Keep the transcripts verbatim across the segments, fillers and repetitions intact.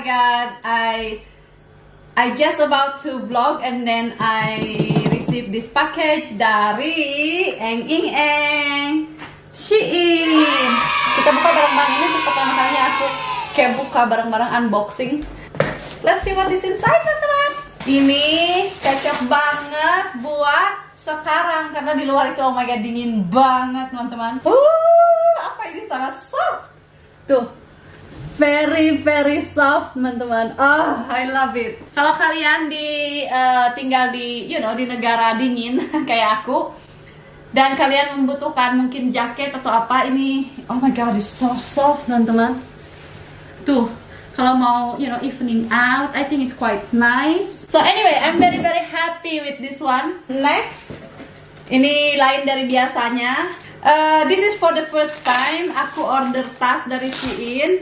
god, I I just about to vlog and then I received this package dari Eng Ing Eng Shein. Kita buka barang-barang ini untuk pertama kalinya aku kayak buka barang-barang unboxing. Let's see what is inside, teman-teman. Ini cocok banget buat sekarang karena di luar itu oh my god dingin banget, teman-teman. Uh, apa ini sangat soft. Tuh. Very very soft, teman-teman. Oh, I love it. Kalau kalian di uh, tinggal di you know di negara dingin kayak aku dan kalian membutuhkan mungkin jaket atau apa, ini oh my god, it's so soft, teman-teman. Tuh, kalau mau you know evening out, I think it's quite nice. So anyway, I'm very very happy with this one. Next, ini lain dari biasanya. Uh, this is for the first time aku order tas dari Shein.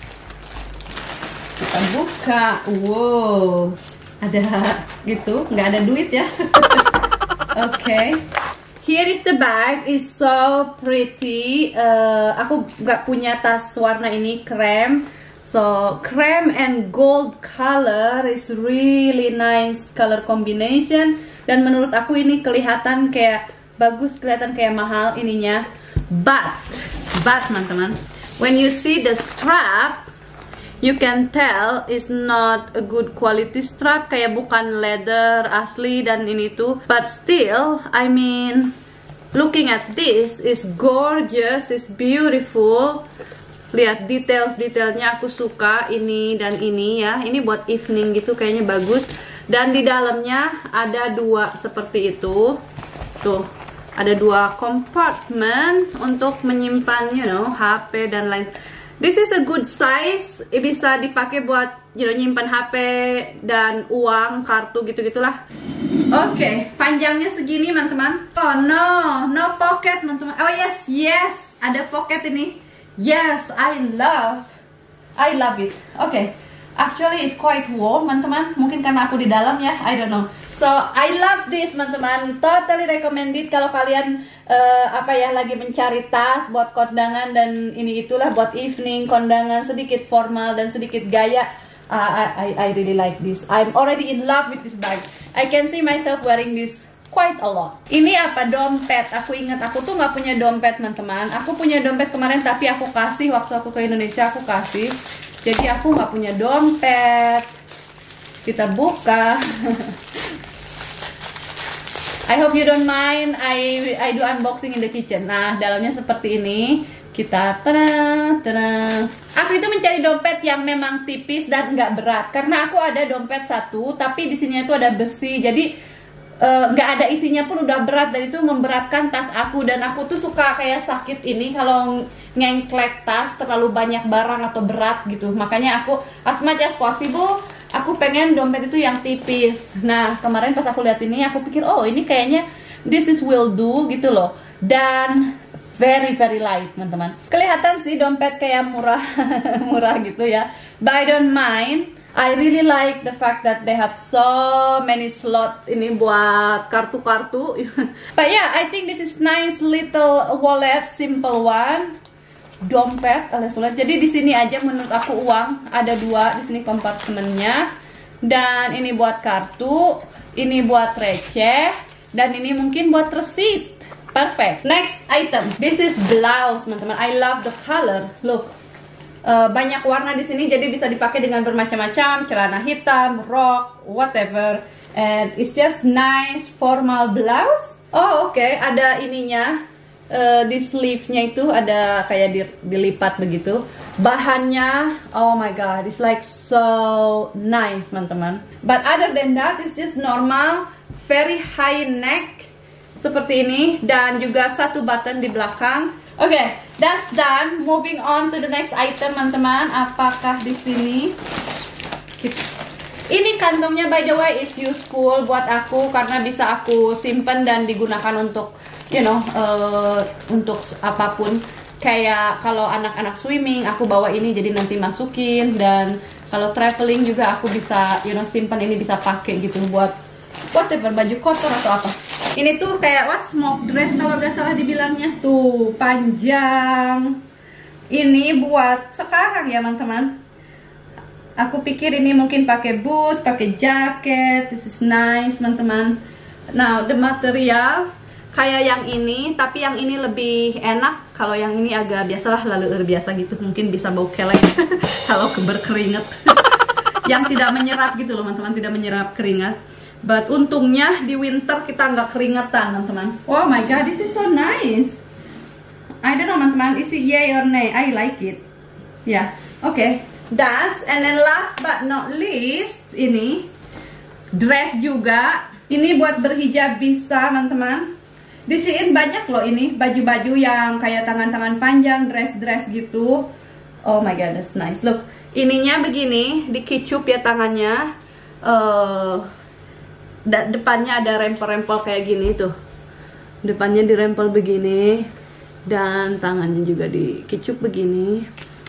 Kita buka. Wow, ada gitu, nggak ada duit ya. Oke, okay. Here is the bag. Is so pretty. Uh, aku nggak punya tas warna ini, krem. So cream and gold color is really nice color combination. Dan menurut aku ini kelihatan kayak bagus, kelihatan kayak mahal ininya. But, but teman-teman, when you see the strap, you can tell it's not a good quality strap, kayak bukan leather asli dan ini tuh. But still, I mean, looking at this is gorgeous, is beautiful. Lihat details-detailnya aku suka ini dan ini ya. Ini buat evening gitu kayaknya bagus. Dan di dalamnya ada dua seperti itu. Tuh, ada dua compartment untuk menyimpan you know H P dan lain. This is a good size. Bisa dipakai buat you know nyimpan H P dan uang, kartu gitu-gitulah. Oke, okay, panjangnya segini, teman-teman. Oh no, no pocket, teman-teman. Oh yes, yes, ada pocket ini. Yes, I love, I love it. Oke, okay. Actually it's quite warm, teman-teman. Mungkin karena aku di dalam ya, I don't know. So I love this, teman-teman. Totally recommended kalau kalian uh, apa ya lagi mencari tas buat kondangan dan ini itulah buat evening kondangan sedikit formal dan sedikit gaya. Uh, I I really like this. I'm already in love with this bag. I can see myself wearing this quite a lot. Ini apa? Dompet. Aku ingat aku tuh nggak punya dompet, teman-teman. Aku punya dompet kemarin tapi aku kasih waktu aku ke Indonesia, aku kasih. Jadi aku nggak punya dompet. Kita buka. I hope you don't mind. I I do unboxing in the kitchen. Nah, dalamnya seperti ini. Kita tenang, tenang. Aku itu mencari dompet yang memang tipis dan nggak berat. Karena aku ada dompet satu, tapi di sini itu ada besi. Jadi nggak uh, ada isinya pun udah berat dan itu memberatkan tas aku. Dan aku tuh suka kayak sakit ini kalau ngengklek tas terlalu banyak barang atau berat gitu. Makanya aku as much as possible aku pengen dompet itu yang tipis. Nah kemarin pas aku lihat ini aku pikir oh ini kayaknya this is will do gitu loh. Dan very very light, teman-teman. Kelihatan sih dompet kayak murah murah gitu ya. But I don't mind. I really like the fact that they have so many slot ini buat kartu-kartu. But yeah, I think this is nice little wallet, simple one. Dompet alias wallet. Jadi di sini aja menurut aku uang ada dua di sini kompartemennya. Dan ini buat kartu, ini buat receh, dan ini mungkin buat receipt. Perfect. Next item. This is blouse, teman-teman. I love the color. Look. Uh, banyak warna di sini, jadi bisa dipakai dengan bermacam-macam, celana hitam, rok, whatever, and it's just nice formal blouse. Oh oke, okay. Ada ininya, uh, di sleeve-nya itu ada kayak di, dilipat begitu. Bahannya, oh my god, it's like so nice, teman-teman. But other than that, it's just normal, very high neck seperti ini, dan juga satu button di belakang. Oke, okay, that's done. Moving on to the next item, teman-teman. Apakah di sini? Ini kantongnya by the way is useful buat aku karena bisa aku simpen dan digunakan untuk you know uh, untuk apapun. Kayak kalau anak-anak swimming aku bawa ini jadi nanti masukin, dan kalau traveling juga aku bisa you know simpan ini, bisa pakai gitu buat whatever, baju kotor atau apa. Ini tuh kayak what smoke dress kalau nggak salah dibilangnya. Tuh panjang. Ini buat sekarang ya, teman-teman. Aku pikir ini mungkin pakai boots, pakai jaket. This is nice, teman-teman. Now, the material kayak yang ini, tapi yang ini lebih enak. Kalau yang ini agak biasalah, lalu biasa gitu. Mungkin bisa bau kelek kalau berkeringat. Yang tidak menyerap gitu loh, teman-teman, tidak menyerap keringat. But untungnya di winter kita nggak keringetan, teman-teman. Oh my god, this is so nice. I don't know, teman-teman, is it yay or nay? I like it. Ya, yeah. Oke. Okay. That's, and then last but not least, ini dress juga. Ini buat berhijab bisa, teman-teman. Di Shein banyak loh ini baju-baju yang kayak tangan-tangan panjang, dress-dress gitu. Oh my god, that's nice. Look, ininya begini, dikecup ya tangannya. Uh, depannya ada rempel-rempel kayak gini tuh. Depannya dirempel begini, dan tangannya juga dikecup begini.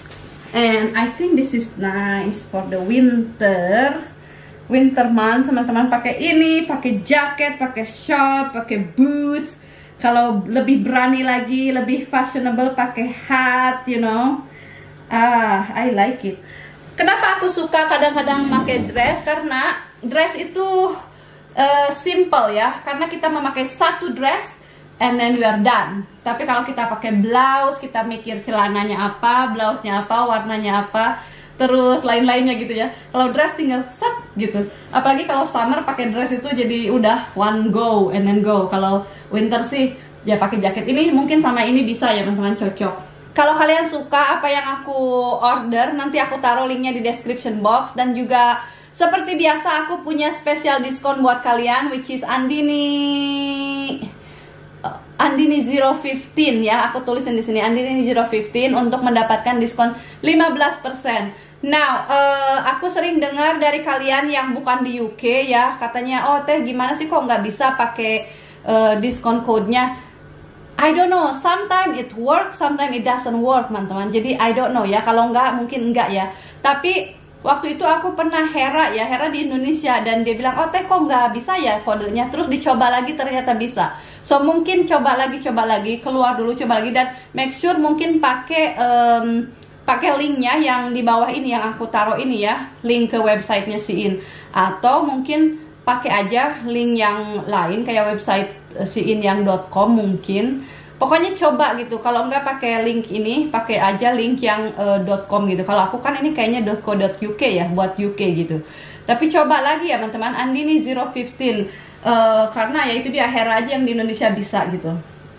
And I think this is nice for the winter. Winter month, teman-teman pakai ini, pakai jaket, pakai short, pakai boots. Kalau lebih berani lagi, lebih fashionable, pakai hat, you know. Ah, I like it. Kenapa aku suka kadang-kadang pakai dress? Karena dress itu uh, simple ya. Karena kita memakai satu dress, and then we are done. Tapi kalau kita pakai blouse, kita mikir celananya apa, blouse-nya apa, warnanya apa, terus lain-lainnya gitu ya. Kalau dress tinggal set gitu. Apalagi kalau summer pakai dress itu jadi udah one go and then go. Kalau winter sih ya pakai jaket. Ini mungkin sama ini bisa ya, teman-teman, cocok. Kalau kalian suka apa yang aku order, nanti aku taruh linknya di description box. Dan juga seperti biasa aku punya spesial diskon buat kalian, which is Andini Andini zero fifteen ya. Aku tulisin di sini Andini zero fifteen untuk mendapatkan diskon lima belas persen. Now, uh, aku sering dengar dari kalian yang bukan di U K ya, katanya, oh teh gimana sih kok nggak bisa pakai uh, diskon code-nya? I don't know, sometimes it works, sometimes it doesn't work, teman-teman. Jadi I don't know ya, kalau nggak mungkin nggak ya. Tapi waktu itu aku pernah Hera ya, Hera di Indonesia, dan dia bilang, oh teh kok nggak bisa ya kodenya. Terus dicoba lagi, ternyata bisa. So mungkin coba lagi, coba lagi, keluar dulu, coba lagi, dan make sure mungkin pakai um, pakai linknya yang di bawah ini yang aku taruh ini ya, link ke websitenya Shein. Atau mungkin pakai aja link yang lain kayak website shein yang .com mungkin. Pokoknya coba gitu. Kalau nggak pakai link ini, pakai aja link yang uh, .com gitu. Kalau aku kan ini kayaknya .co .uk ya, buat U K gitu. Tapi coba lagi ya teman-teman, Andini zero fifteen. Uh, karena ya itu dia, Hera aja yang di Indonesia bisa gitu.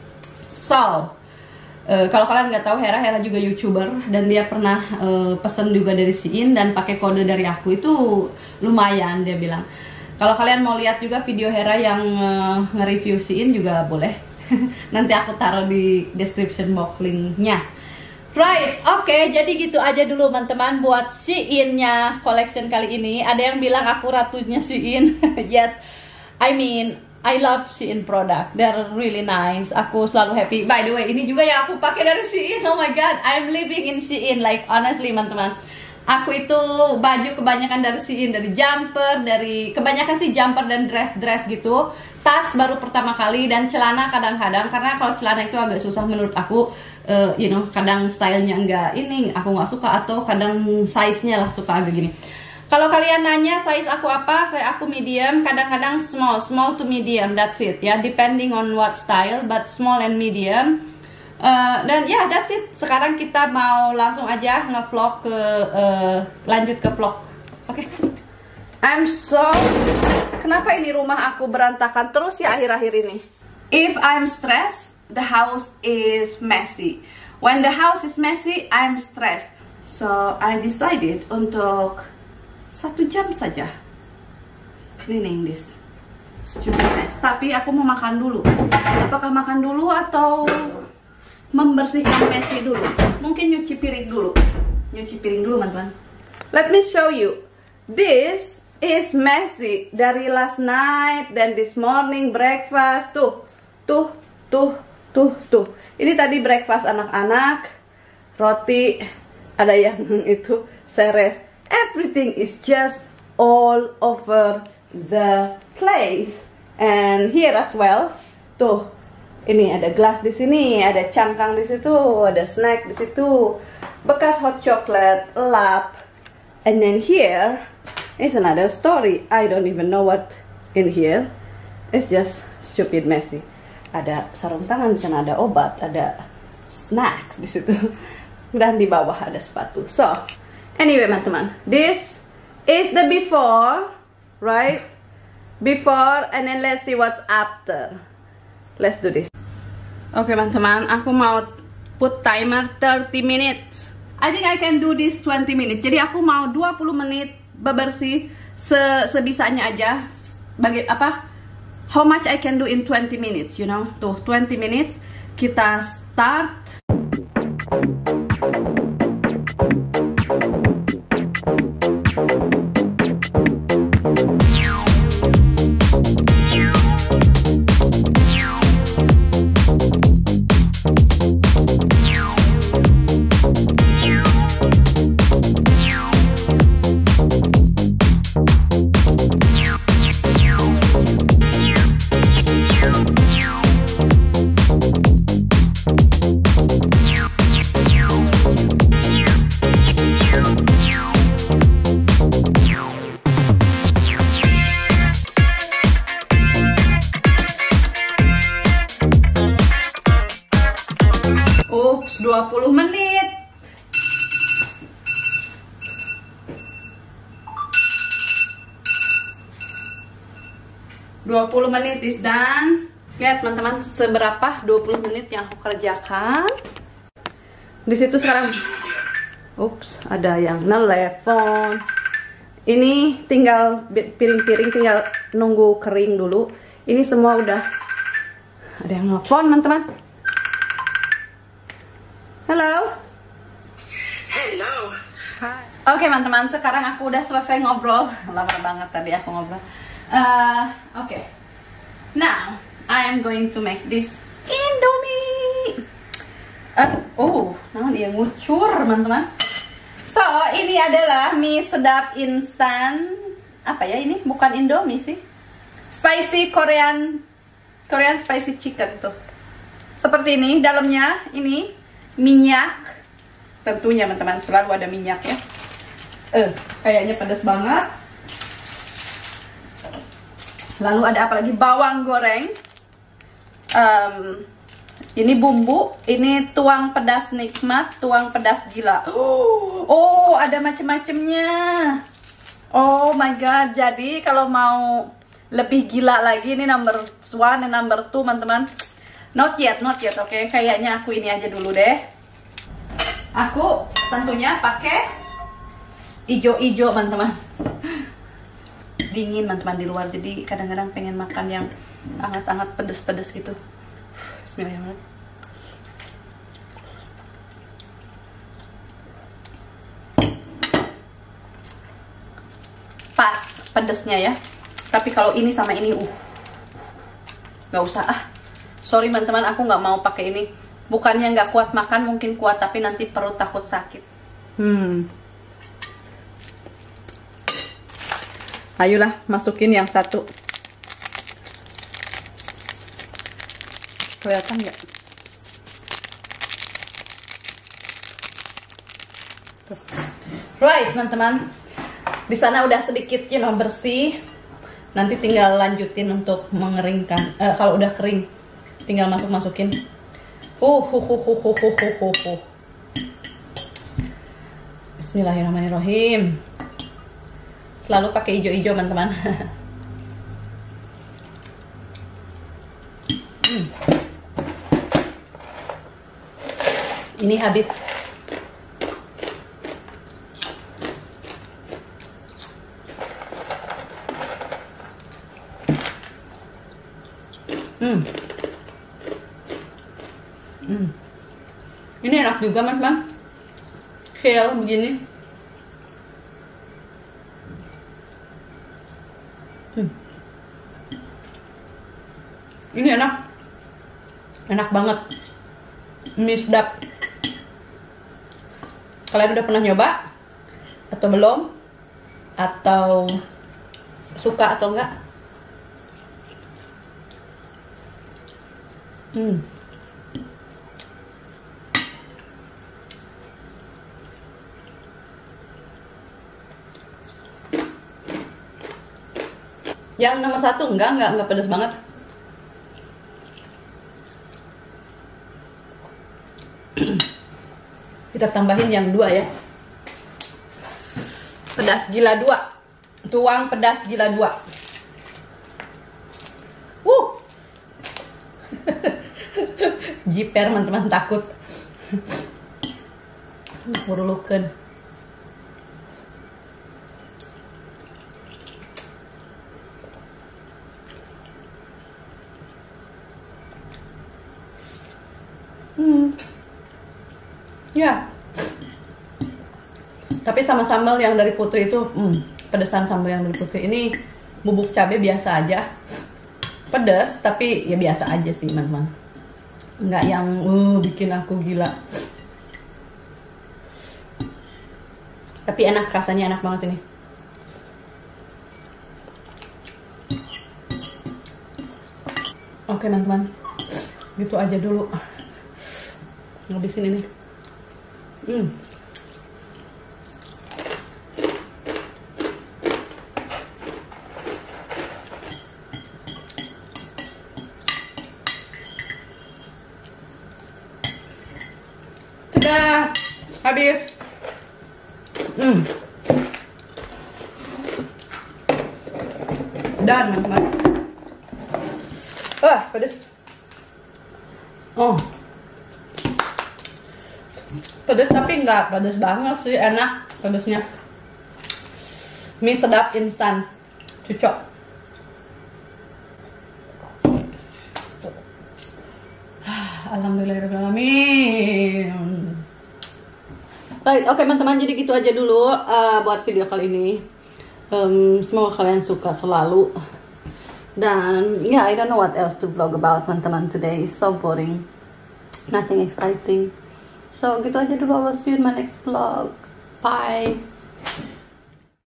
So Uh, kalau kalian nggak tahu, Hera, Hera juga YouTuber, dan dia pernah uh, pesen juga dari Shein dan pakai kode dari aku, itu lumayan dia bilang. Kalau kalian mau lihat juga video Hera yang uh, nge-review Shein juga boleh. Nanti aku taruh di description box linknya. Right, oke, okay, jadi gitu aja dulu teman-teman buat Shein-nya collection kali ini. Ada yang bilang aku ratunya Shein. Yes, I mean I love Shein product, they're really nice. Aku selalu happy. By the way, ini juga yang aku pakai dari Shein. Oh my god, I'm living in Shein. Like honestly, teman-teman, aku itu baju kebanyakan dari Shein, dari jumper, dari kebanyakan sih jumper dan dress-dress gitu. Tas baru pertama kali, dan celana kadang-kadang. Karena kalau celana itu agak susah menurut aku. Uh, you know, kadang stylenya enggak ini, aku nggak suka, atau kadang size-nya lah suka agak gini. Kalau kalian nanya size aku apa, saya aku medium, kadang-kadang small, small to medium, that's it ya, depending on what style, but small and medium. Uh, dan ya, yeah, that's it. Sekarang kita mau langsung aja nge-vlog ke, uh, lanjut ke vlog, oke? Okay? I'm so, kenapa ini rumah aku berantakan terus ya akhir-akhir ini? If I'm stressed, the house is messy. When the house is messy, I'm stressed. So I decided untuk satu jam saja cleaning this stupid mess. Tapi aku mau makan dulu. Apakah makan dulu atau membersihkan messy dulu? Mungkin nyuci piring dulu. Nyuci piring dulu, teman-teman. Let me show you. This is messy dari last night dan this morning breakfast. Tuh, tuh, tuh, tuh, tuh. Ini tadi breakfast anak-anak, roti, ada yang itu seres. Everything is just all over the place. And here as well. Tuh, ini ada gelas di sini, ada cangkang di situ, ada snack di situ, bekas hot chocolate, lap, And then here is another story. I don't even know what in here. It's just stupid messy. Ada sarung tangan di sana, ada obat, ada snacks di situ. Dan di bawah ada sepatu. So, anyway, teman-teman, this is the before, right? Before, and then let's see what's after. Let's do this. Oke, teman-teman, aku mau put timer thirty minutes. I think I can do this twenty minutes. Jadi aku mau dua puluh menit bebersih se sebisanya aja. Bagi apa? How much I can do in twenty minutes, you know? Tuh, twenty minutes. Kita start. Ups, dua puluh menit. dua puluh menit is done. Lihat teman-teman seberapa dua puluh menit yang aku kerjakan. Di situ sekarang ups, ada yang nelpon. Ini tinggal piring-piring tinggal nunggu kering dulu. Ini semua udah ada yang nelpon, teman-teman. Halo. Hello. Hai. Oke, teman-teman, sekarang aku udah selesai ngobrol. Lama banget tadi aku ngobrol. Uh, Oke. Okay. Now, I am going to make this Indomie. Uh, oh, nah dia ngucur, teman-teman. So, ini adalah mie sedap instan. Apa ya ini? Bukan Indomie sih. Spicy Korean Korean spicy chicken tuh. Seperti ini, dalamnya ini minyak, tentunya teman-teman selalu ada minyak ya. Eh, kayaknya pedas banget. Lalu ada apa lagi? Bawang goreng. Um, ini bumbu. Ini tuang pedas nikmat, tuang pedas gila. Oh, oh ada macam-macamnya. Oh my god. Jadi kalau mau lebih gila lagi, ini number one dan number two, teman-teman. Not yet, not yet, oke. Okay? Kayaknya aku ini aja dulu deh. Aku tentunya pakai ijo-ijo, teman-teman. Dingin, teman-teman, di luar. Jadi kadang-kadang pengen makan yang hangat-hangat, pedes-pedes gitu. Bismillahirrahmanirrahim. Pas pedesnya ya. Tapi kalau ini sama ini, uh, nggak usah ah. Sorry teman-teman, aku nggak mau pakai ini. Bukannya nggak kuat makan, mungkin kuat, tapi nanti perut takut sakit. Hmm. Ayolah, masukin yang satu. Kelihatan nggak? Right, teman-teman. Di sana udah sedikit, you know, bersih. Nanti tinggal lanjutin untuk mengeringkan. Eh, kalau udah kering, tinggal masuk-masukin. Uh, uh, uh, uh, uh, uh, uh, uh. Bismillahirrahmanirrahim. Selalu pakai hijau-hijau, teman-teman. hmm. Ini habis. Hmm. Hmm. Ini enak juga, teman-teman. Shell begini. Hmm. Ini enak. Enak banget. Mie sedap. Kalian udah pernah nyoba? Atau belum? Atau suka atau enggak? Hmm. Yang nomor satu enggak, enggak, enggak pedas banget. Kita tambahin yang dua ya. Pedas gila dua. Tuang pedas gila dua. Wuh. Jiper teman-teman, takut. Purulukeun. Hmm. Ya. Tapi sama sambal yang dari Putri itu, hmm, pedesan sambal yang dari Putri ini bubuk cabai biasa aja. Pedas, tapi ya biasa aja sih, teman-teman. Enggak yang uh, bikin aku gila. Tapi enak, rasanya enak banget ini. Oke, teman-teman. Gitu aja dulu. Ngabisin ini. Hmm. Sudah habis. Hmm. Dan teman-teman. Ah, pedas. Oh. Pedas tapi nggak pedas banget sih, enak pedasnya. Mie sedap instan, cocok. Alhamdulillahirrahmanirrahim. Baik, oke teman-teman, jadi gitu aja dulu uh, buat video kali ini. Um, semoga kalian suka selalu. Dan ya, yeah, I don't know what else to vlog about, teman-teman. Today is so boring, nothing exciting. So gitu aja dulu. I will see you in my next vlog. Bye.